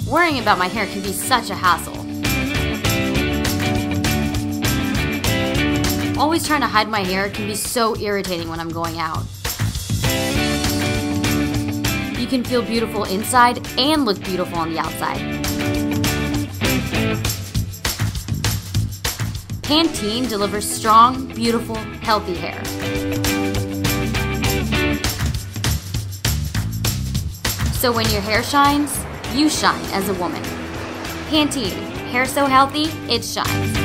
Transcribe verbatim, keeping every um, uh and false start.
Worrying about my hair can be such a hassle. Always trying to hide my hair can be so irritating when I'm going out. You can feel beautiful inside and look beautiful on the outside. Pantene delivers strong, beautiful, healthy hair. So when your hair shines, you shine as a woman. Pantene, hair so healthy, it shines.